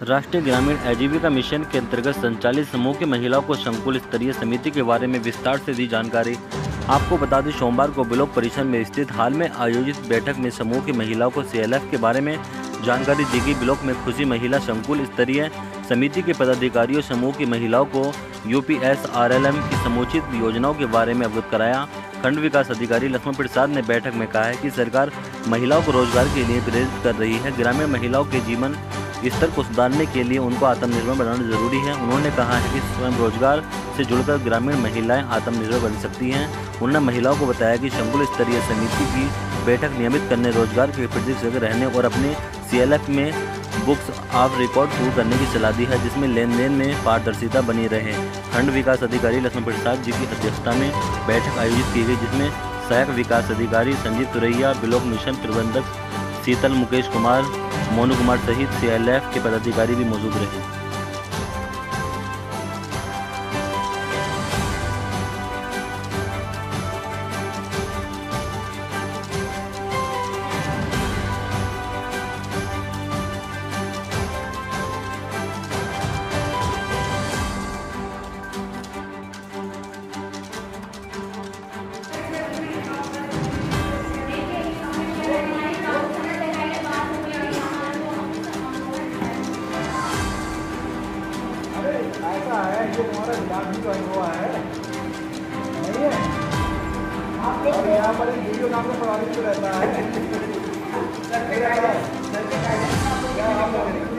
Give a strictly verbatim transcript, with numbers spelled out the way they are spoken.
राष्ट्रीय ग्रामीण आजीविका मिशन के अंतर्गत संचालित समूह की महिलाओं को संकुल स्तरीय समिति के बारे में विस्तार से दी जानकारी। आपको बता दें, सोमवार को ब्लॉक परिसर में स्थित हाल में आयोजित बैठक में समूह की महिलाओं को सीएलएफ के बारे में जानकारी दी गई। ब्लॉक में खुशी महिला संकुल स्तरीय समिति के पदाधिकारियों समूह की महिलाओं को यूपीएसआरएलएम की समुचित योजनाओं के बारे में अवगत कराया। खंड विकास अधिकारी लक्ष्मण प्रसाद ने बैठक में कहा है कि सरकार महिलाओं को रोजगार के लिए प्रेरित कर रही है। ग्रामीण महिलाओं के जीवन स्तर को सुधारने के लिए उनको आत्मनिर्भर बनाना जरूरी है। उन्होंने कहा है कि स्वयं रोजगार से जुड़कर ग्रामीण महिलाएं आत्मनिर्भर बन सकती हैं। उन्होंने महिलाओं को बताया कि संकुल स्तरीय समिति की बैठक नियमित करने, रोजगार के प्रति सजग रहने और अपने सीएलएफ में बुक्स ऑफ रिकॉर्ड शुरू करने की सलाह दी है, जिसमें लेन देन में पारदर्शिता बनी रहे। खंड विकास अधिकारी लक्ष्मण प्रसाद जी की अध्यक्षता में बैठक आयोजित की गई, जिसमें सहायक विकास अधिकारी संजीव तुरैया, ब्लॉक मिशन प्रबंधक शीतल मुकेश कुमार, मोनू कुमार सहित सीएलएफ के पदाधिकारी भी मौजूद रहे। ऐसा है जो हमारा विकास भी ज्वाइन हुआ है नहीं है। और यहाँ पर एक वीडियो नाम का प्रभावित रहता है।